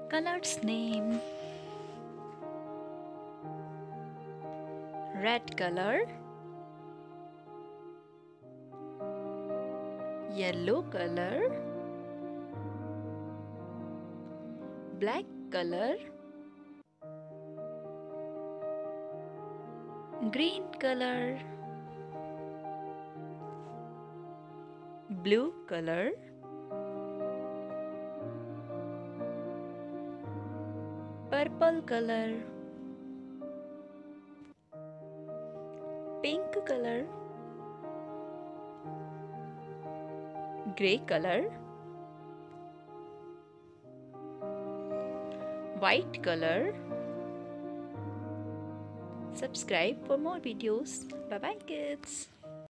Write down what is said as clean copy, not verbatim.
Colors name: red color, yellow color, black color, green color, blue color, purple color, pink color, grey color, white color. Subscribe for more videos. Bye bye kids.